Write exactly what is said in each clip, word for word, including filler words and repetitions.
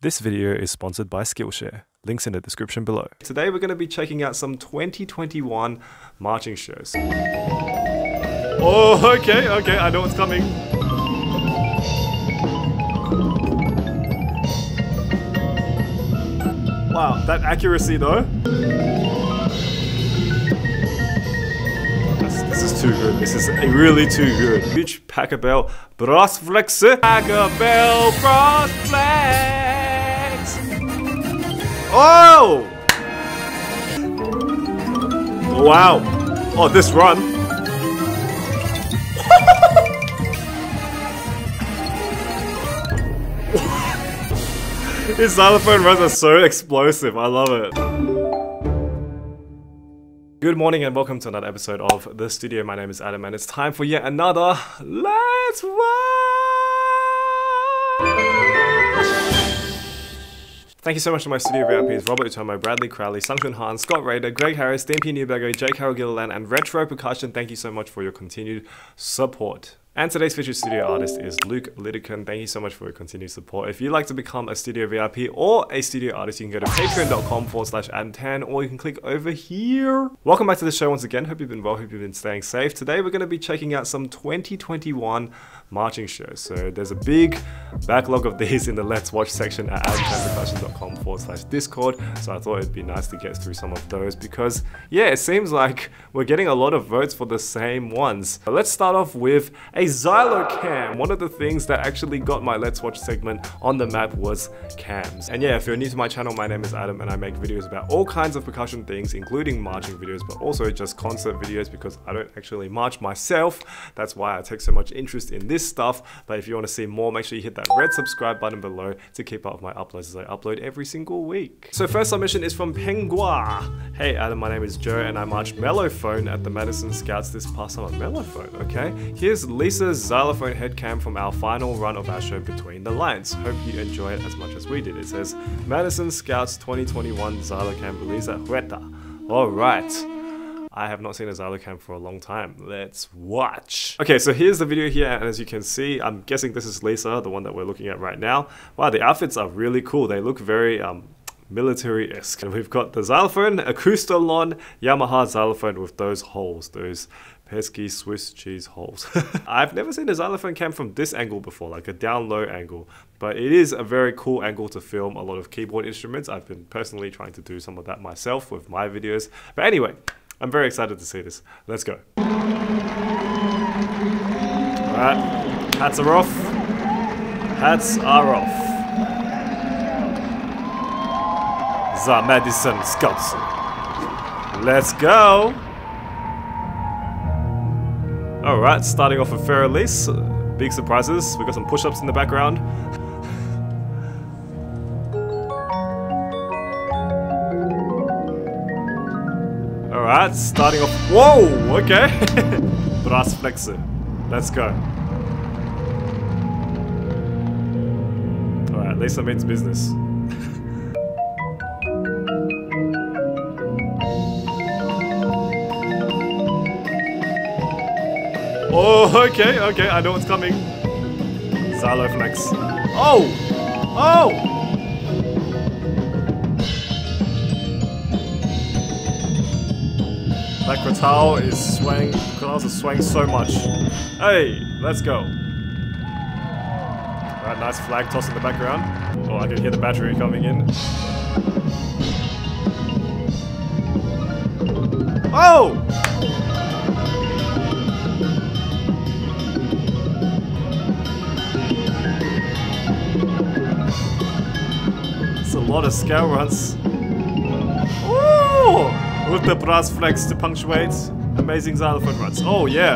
This video is sponsored by Skillshare. Links in the description below. Today we're going to be checking out some twenty twenty-one marching shows. Oh, okay, okay, I know what's coming. Wow, that accuracy though. This, this is too good. This is really too good. Huge Packabell Brass Flex. Packabell Brass Flex. Oh! Wow. Oh, this run. His xylophone runs are so explosive. I love it. Good morning and welcome to another episode of The Studio. My name is Adam and it's time for yet another Let's Watch! Thank you so much to my studio V I Ps, Robert Utomo, Bradley Crowley, Sungchun Han, Scott Rader, Greg Harris, D M P Newberger, J. Carol Gilliland, and Retro Percussion. Thank you so much for your continued support. And today's featured studio artist is Luke Liddican. Thank you so much for your continued support. If you'd like to become a studio V I P or a studio artist, you can go to patreon.com forward slash Adam ten, or you can click over here. Welcome back to the show once again. Hope you've been well, hope you've been staying safe. Today we're going to be checking out some twenty twenty-one marching shows. So there's a big backlog of these in the Let's Watch section at adam ten percussion dot com forward slash Discord. So I thought it'd be nice to get through some of those because, yeah, it seems like we're getting a lot of votes for the same ones. But let's start off with a Xylo Cam. One of the things that actually got my Let's Watch segment on the map was cams. And yeah, if you're new to my channel, my name is Adam and I make videos about all kinds of percussion things, including marching videos, but also just concert videos because I don't actually march myself. That's why I take so much interest in this stuff. But if you want to see more, make sure you hit that red subscribe button below to keep up with my uploads as I upload every single week. So first submission is from Pengua. Hey Adam, my name is Joe and I marched Mellophone at the Madison Scouts this past summer. Mellophone, okay. Here's Lisa's xylophone head cam from our final run of our show Between the Lines. Hope you enjoy it as much as we did. It says Madison Scouts twenty twenty-one Xylo Cam release at Huerta. Alright. I have not seen a Xylo Cam for a long time. Let's watch. Okay, so here's the video here, and as you can see, I'm guessing this is Lisa, the one that we're looking at right now. Wow, the outfits are really cool. They look very um, military-esque. And we've got the xylophone, Acoustalon, Yamaha xylophone with those holes, those pesky Swiss cheese holes. I've never seen a xylophone cam from this angle before, like a down-low angle, but it is a very cool angle to film a lot of keyboard instruments. I've been personally trying to do some of that myself with my videos. But anyway, I'm very excited to see this. Let's go. Alright, hats are off. Hats are off. The Madison Scouts. Let's go. Alright, starting off with fair release. Big surprises. We got some push-ups in the background. Alright, starting off. Whoa! Okay. Brass flexor. Let's go. Alright, Lisa means business. Oh, okay, okay, I know what's coming. Xylo flex. Oh! Oh! That Kratal is swaying, Kratals are swaying so much. Hey, let's go. Alright, nice flag toss in the background. Oh, I can hear the battery coming in. Oh! A lot of scale runs. Ooh! With the brass flex to punctuate amazing xylophone runs. Oh yeah!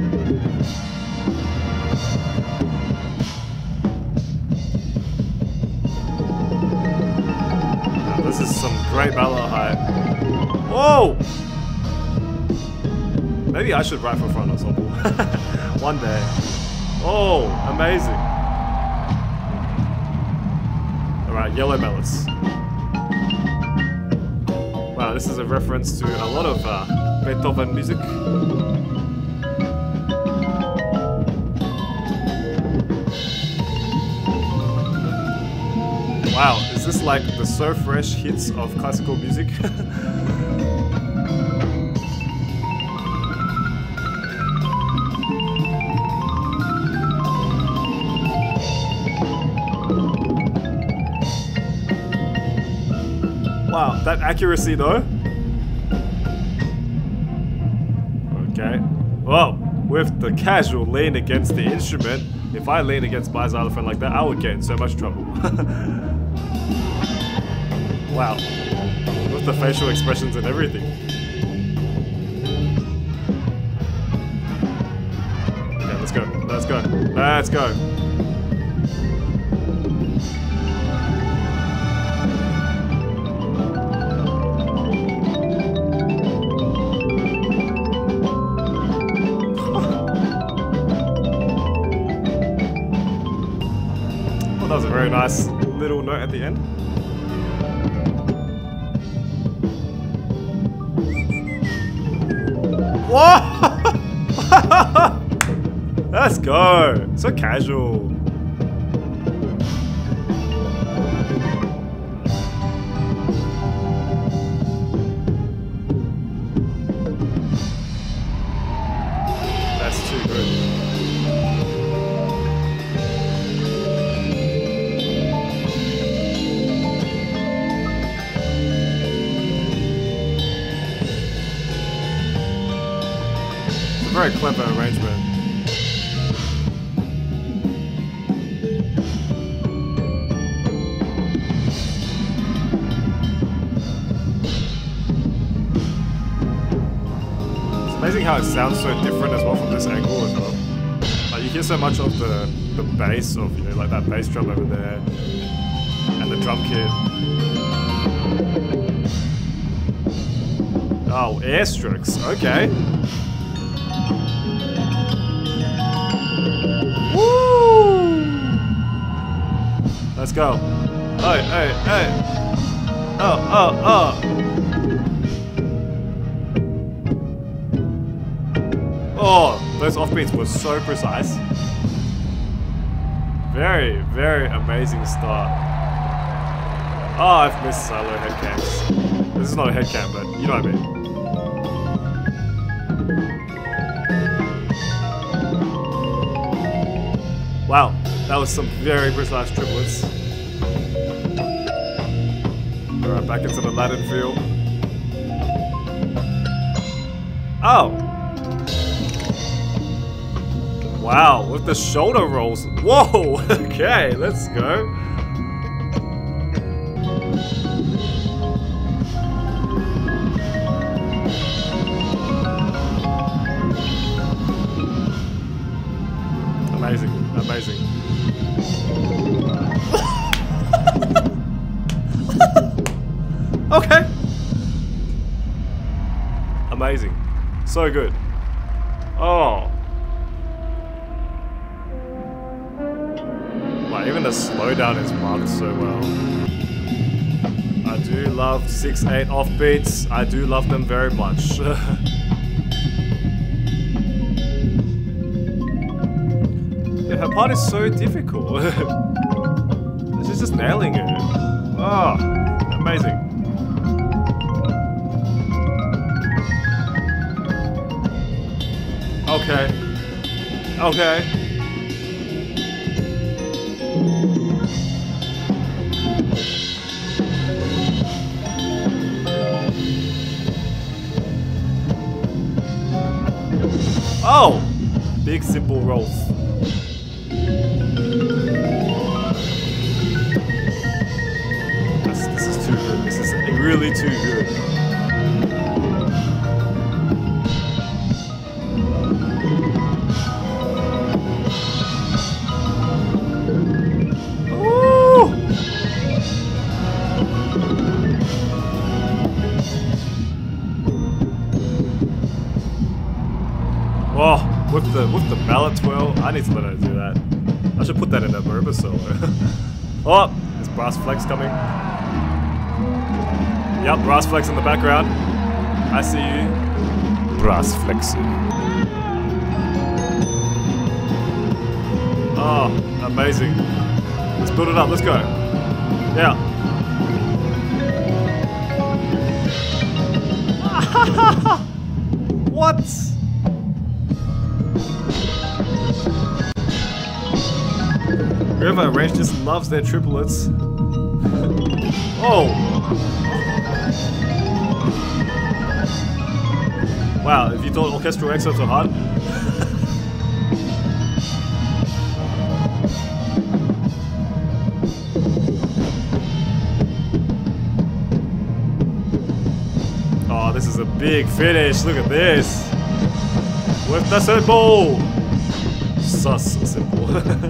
Now, this is some great ballad high. Whoa! Maybe I should write for front ensemble. One day. Oh, amazing. Alright, yellow mallets. Wow, this is a reference to a lot of uh, Beethoven music. Wow, is this like the so fresh hits of classical music? Wow, that accuracy though. Okay. Well, with the casual lean against the instrument, if I lean against my xylophone like that, I would get in so much trouble. Wow. With the facial expressions and everything. Okay, let's go. Let's go. Let's go. That was a very nice little note at the end. Whoa! Let's go! So casual. That's too good. Very clever arrangement. It's amazing how it sounds so different as well from this angle as well. Like you hear so much of the the bass of, you know, like that bass drum over there and the drum kit. Oh, air strokes. Okay. Let's go. Hey, hey, hey. Oh, oh, oh. Oh, those offbeats were so precise. Very, very amazing start. Oh, I've missed Xylo head cams. This is not a head cam, but you know what I mean. Wow, that was some very precise triplets. Alright, back into the Latin feel. Oh! Wow, with the shoulder rolls. Whoa! Okay, let's go. Amazing, amazing. Okay. Amazing. So good. Oh. Wow, even the slowdown is marked so well. I do love six eight offbeats. I do love them very much. Yeah, her part is so difficult. She's just nailing it. Oh, amazing. Okay. Okay. Oh! Big simple rolls. This, this is too good. This is really too good. Oh, with the with the mallet twirl, I need to let her do that. I should put that in a marimba solo. Oh, there's brass flex coming. Yep, brass flex in the background. I see you. Brass flexing. Oh, amazing. Let's build it up, let's go. Yeah. What? Whoever arranged this loves their triplets. Oh! Wow, if you thought orchestral excerpts were hard. Oh, this is a big finish. Look at this. With the symbol. Sus symbol.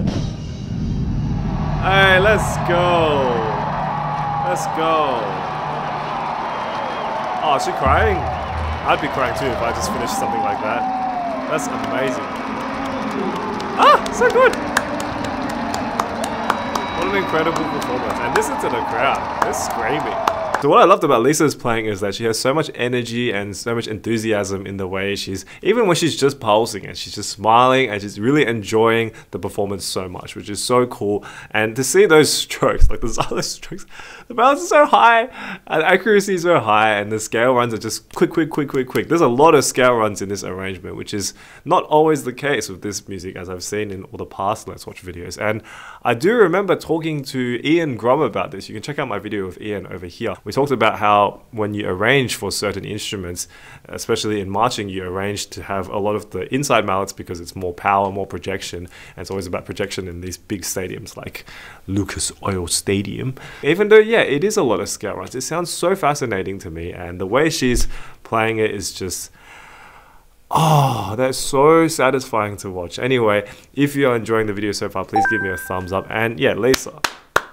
Hey, let's go. Let's go. Oh, is she crying? I'd be crying too if I just finished something like that. That's amazing. Ah, so good. What an incredible performance. And listen to the crowd. They're screaming. So what I loved about Lisa's playing is that she has so much energy and so much enthusiasm in the way she's, even when she's just pulsing and she's just smiling and she's really enjoying the performance so much, which is so cool. And to see those strokes, like those other strokes, the balance is so high and accuracy is so high and the scale runs are just quick, quick, quick, quick, quick. There's a lot of scale runs in this arrangement, which is not always the case with this music as I've seen in all the past Let's Watch videos. And I do remember talking to Ian Grom about this. You can check out my video with Ian over here. We talked about how when you arrange for certain instruments, especially in marching, you arrange to have a lot of the inside mallets because it's more power, more projection, and it's always about projection in these big stadiums like Lucas Oil Stadium. Even though, yeah, it is a lot of scale runs, it sounds so fascinating to me, and the way she's playing it is just, oh, that's so satisfying to watch. Anyway, if you're enjoying the video so far, please give me a thumbs up, and yeah, Lisa.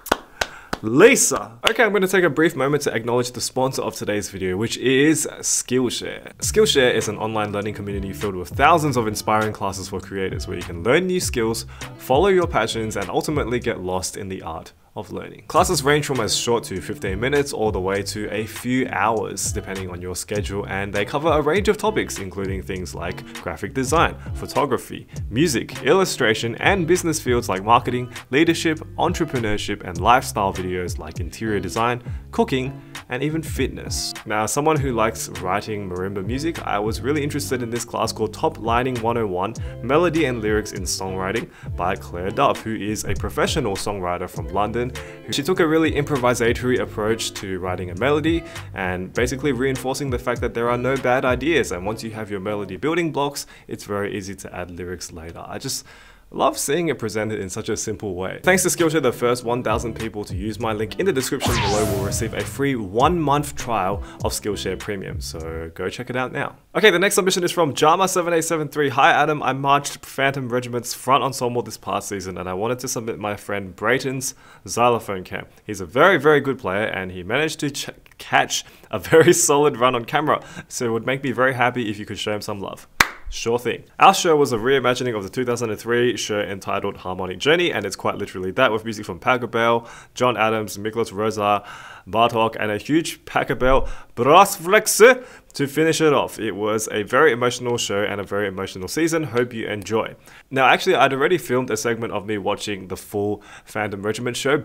Lisa! Okay, I'm going to take a brief moment to acknowledge the sponsor of today's video, which is Skillshare. Skillshare is an online learning community filled with thousands of inspiring classes for creators where you can learn new skills, follow your passions, and ultimately get lost in the art of learning. Classes range from as short to fifteen minutes all the way to a few hours depending on your schedule, and they cover a range of topics including things like graphic design, photography, music, illustration, and business fields like marketing, leadership, entrepreneurship, and lifestyle videos like interior design, cooking, and even fitness. Now, as someone who likes writing marimba music, I was really interested in this class called Top Lining one oh one, Melody and Lyrics in Songwriting by Claire Dove, who is a professional songwriter from London. She took a really improvisatory approach to writing a melody and basically reinforcing the fact that there are no bad ideas, and once you have your melody building blocks, it's very easy to add lyrics later. I just love seeing it presented in such a simple way. Thanks to Skillshare, the first one thousand people to use my link in the description below will receive a free one month trial of Skillshare Premium, so go check it out now. Okay, the next submission is from Jama seven eight seven three. Hi Adam, I marched Phantom Regiment's front ensemble this past season and I wanted to submit my friend Brayton's Xylophone Cam. He's a very, very good player and he managed to ch catch a very solid run on camera, so it would make me very happy if you could show him some love. Sure thing. Our show was a reimagining of the two thousand three show entitled Harmonic Journey, and it's quite literally that, with music from Pengua, John Adams, Miklos Rosa, Bartok, and a huge Pengua brass flex to finish it off. It was a very emotional show and a very emotional season. Hope you enjoy. Now, actually, I'd already filmed a segment of me watching the full Phantom Regiment show,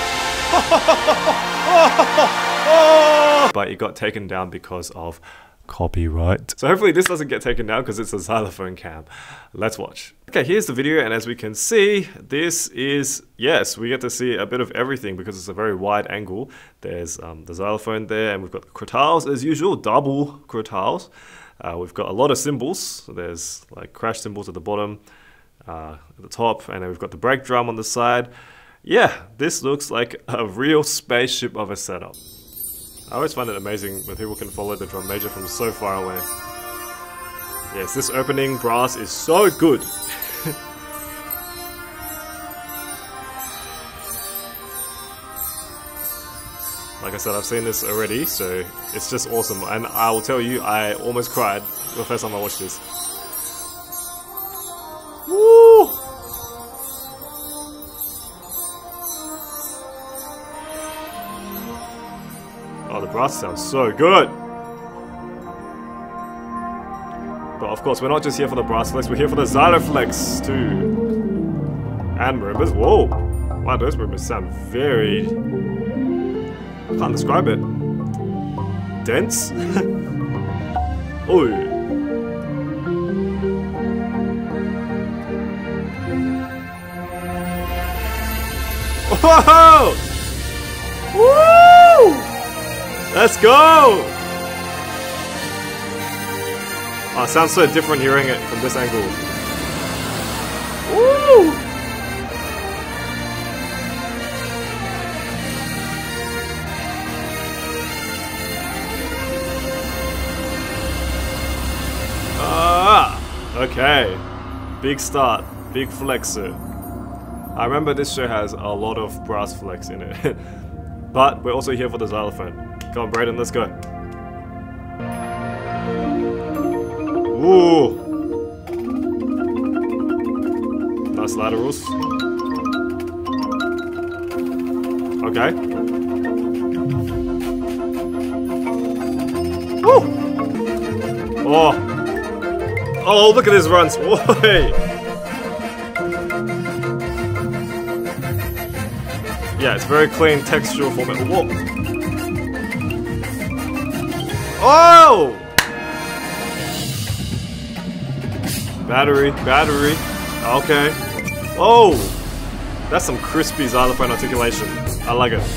but it got taken down because of copyright. So hopefully this doesn't get taken down because it's a xylophone cam. Let's watch. Okay, here's the video, and as we can see, this is, yes, we get to see a bit of everything because it's a very wide angle. There's um, the xylophone there, and we've got the crotales as usual, double crotales. Uh, we've got a lot of cymbals. So there's like crash cymbals at the bottom, uh, at the top, and then we've got the brake drum on the side. Yeah, this looks like a real spaceship of a setup. I always find it amazing when people can follow the drum major from so far away. Yes, this opening brass is so good. Like I said, I've seen this already, so it's just awesome. And I will tell you, I almost cried the first time I watched this. Woo! Oh, the brass sounds so good! But of course, we're not just here for the brass flex, we're here for the Xylo flex too! And marimbas, whoa! Wow, those marimbas sound very, Can't describe it. Dense? Oh. Whoa! Woo! Let's go! Oh, it sounds so different hearing it from this angle. Woo! Ah! Okay. Big start. Big flexer. I remember this show has a lot of brass flex in it. But we're also here for the xylophone. Come on, Brayden, let's go. Ooh! Nice laterals. Okay. Woo! Oh! Oh, look at his runs! Whoa! Yeah, it's very clean textural format. Whoa! Oh! Battery, battery. Okay. Oh! That's some crispy xylophone articulation. I like it.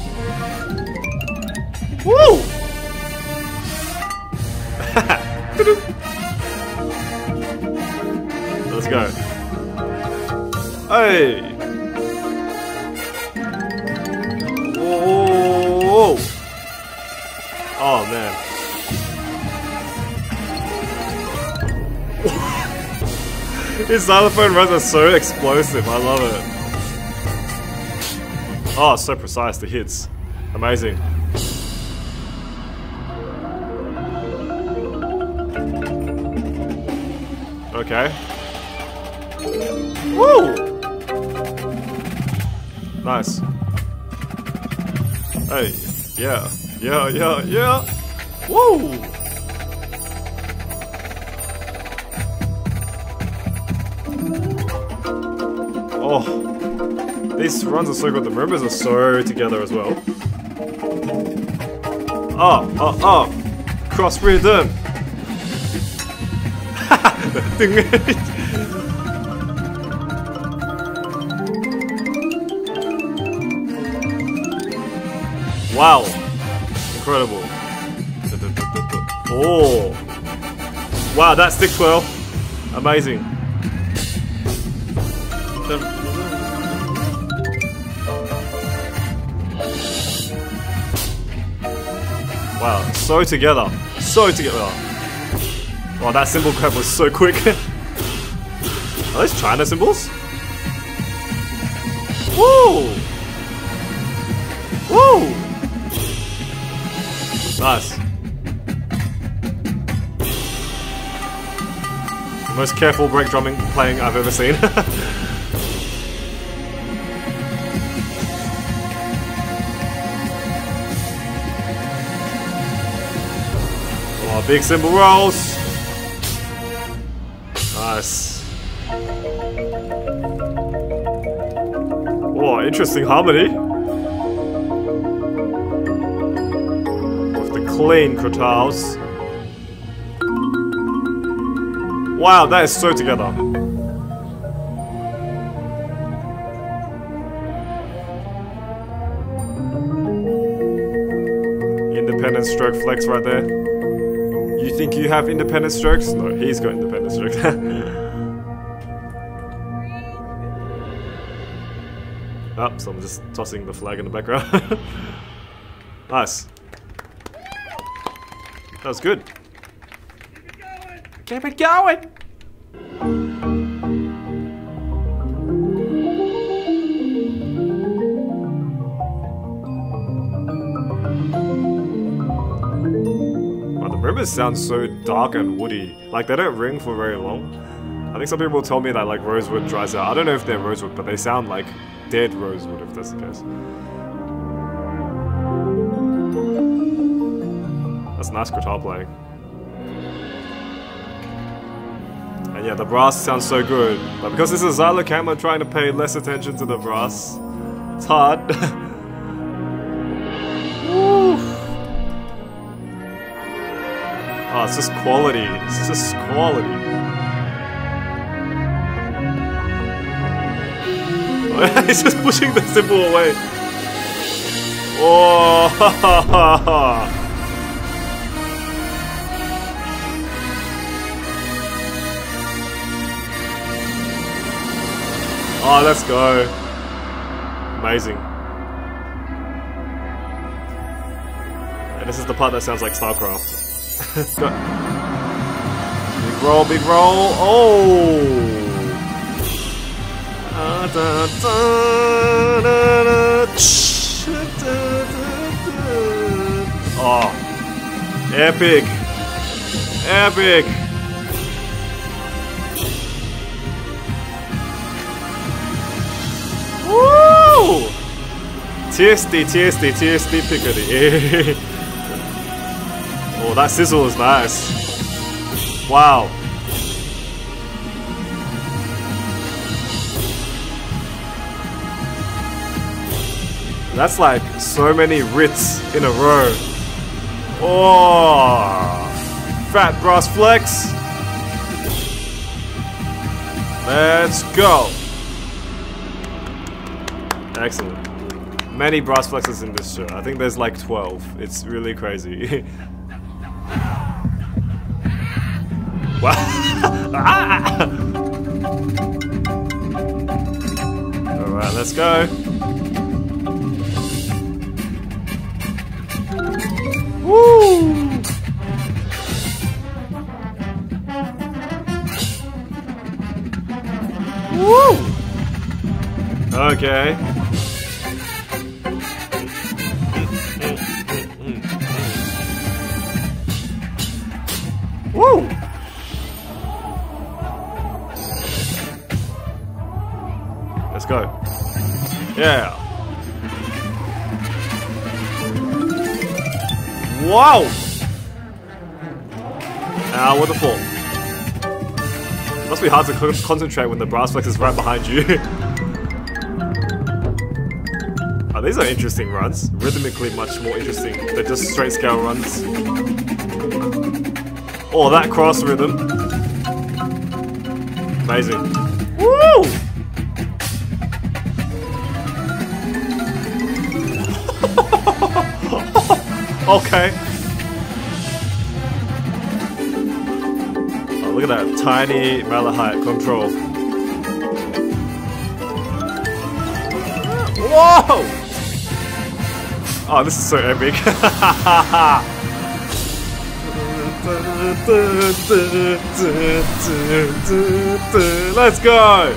Woo! Let's go. Hey! Whoa! Oh man. His xylophone runs are so explosive, I love it. Oh, so precise, the hits. Amazing. Okay. Woo! Nice. Hey, yeah, yeah, yeah, yeah. Woo! Oh, these runs are so good. The marimbas are so together as well. Oh, oh, oh! Cross rhythm. Wow, incredible. Oh, wow, that stick twirl, amazing. Wow, so together, so together. Wow, that cymbal grab was so quick. Are those China cymbals? Woo! Woo! Nice. The most careful break drumming playing I've ever seen. Oh, big cymbal rolls. Nice. Oh, interesting harmony. With the clean crotales. Wow, that is so together. Independent stroke flex right there. You think you have independent strokes? No, he's got independent strokes. Oh, so I'm just tossing the flag in the background. Nice. That was good. Keep it going! Wow, the marimbas sound so dark and woody. Like, they don't ring for very long. I think some people tell me that, like, rosewood dries out. I don't know if they're rosewood, but they sound like dead rosewood, if that's the case. That's nice guitar playing. And yeah, the brass sounds so good. But because this is a Xylo Cam, I'm trying to pay less attention to the brass. It's hard. Woo! Oh, it's just quality. It's just quality. He's just pushing the cymbal away. Oh, oh, let's go. Amazing. And this is the part that sounds like StarCraft. Go. Big roll, big roll. Oh. Da, da, da, da, da. Oh, epic, epic. Woo! T S D, T S D, T S D pickety. Oh, that sizzle is nice. Wow. That's like so many writs in a row. Oh, fat brass flex. Let's go. Excellent. Many brass flexes in this show. I think there's like twelve. It's really crazy. Wow. Ah! Alright, let's go. Woo! Woo! Okay. Woo! Let's go. Yeah. Wow! Ah, what the fall. Must be hard to co concentrate when the brass flex is right behind you. Oh, these are interesting runs. Rhythmically much more interesting than just straight scale runs. Oh, that cross rhythm. Amazing. Woo! Okay. Oh, look at that tiny Malahite control. Whoa! Oh, this is so epic. Let's go!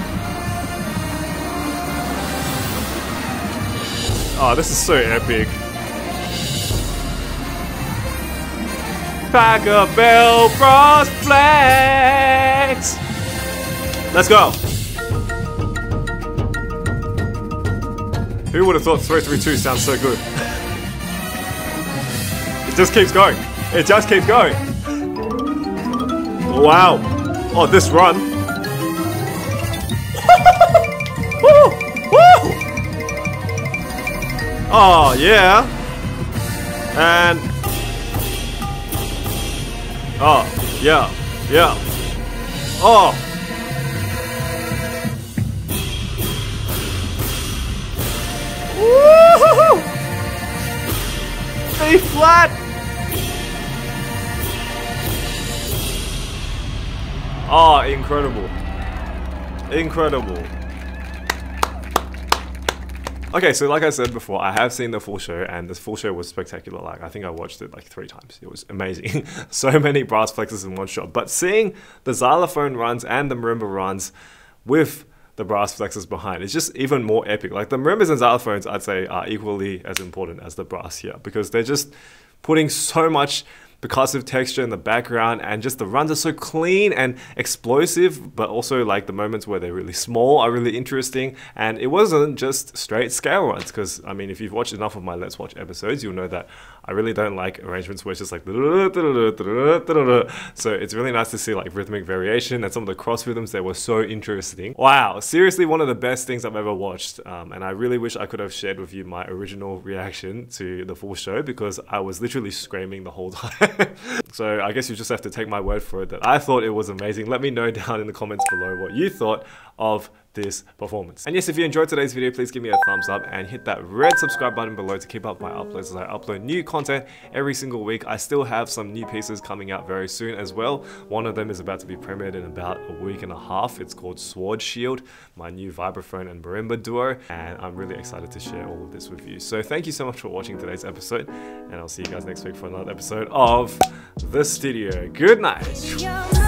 Oh, this is so epic. Pack a bell, brass flex. Let's go. Who would have thought three three two sounds so good? It just keeps going. It just keeps going. Wow. Oh, this run. Woo! Woo! Oh, yeah. And... Oh, yeah, yeah. Oh. Woo-hoo-hoo! B flat. Oh, incredible. Incredible. Okay, so like I said before, I have seen the full show, and this full show was spectacular. Like, I think I watched it like three times. It was amazing. So many brass flexes in one shot. But seeing the xylophone runs and the marimba runs with the brass flexes behind, it's just even more epic. Like, the marimbas and xylophones, I'd say, are equally as important as the brass here, because they're just putting so much percussive texture in the background, and just the runs are so clean and explosive, but also like the moments where they're really small are really interesting. And it wasn't just straight scale runs, because I mean, if you've watched enough of my Let's Watch episodes, you'll know that I really don't like arrangements where it's just like, so it's really nice to see like rhythmic variation, and some of the cross rhythms that were so interesting. Wow, seriously one of the best things I've ever watched, um, and I really wish I could have shared with you my original reaction to the full show, because I was literally screaming the whole time. So I guess you just have to take my word for it that I thought it was amazing. Let me know down in the comments below what you thought of this performance. And yes, if you enjoyed today's video, please give me a thumbs up and hit that red subscribe button below to keep up my uploads as I upload new content every single week. I still have some new pieces coming out very soon as well. One of them is about to be premiered in about a week and a half. It's called Sword Shield, my new vibraphone and marimba duo, and I'm really excited to share all of this with you. So thank you so much for watching today's episode, and I'll see you guys next week for another episode of The Studio. Good night.